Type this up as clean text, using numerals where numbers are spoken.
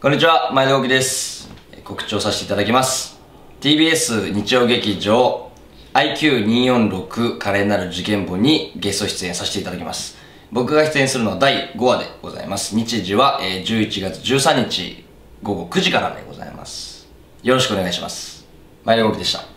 こんにちは、前田幸喜です。告知をさせていただきます。TBS 日曜劇場 IQ246 華麗なる事件簿にゲスト出演させていただきます。僕が出演するのは第5話でございます。日時は11月13日午後9時からでございます。よろしくお願いします。前田幸喜でした。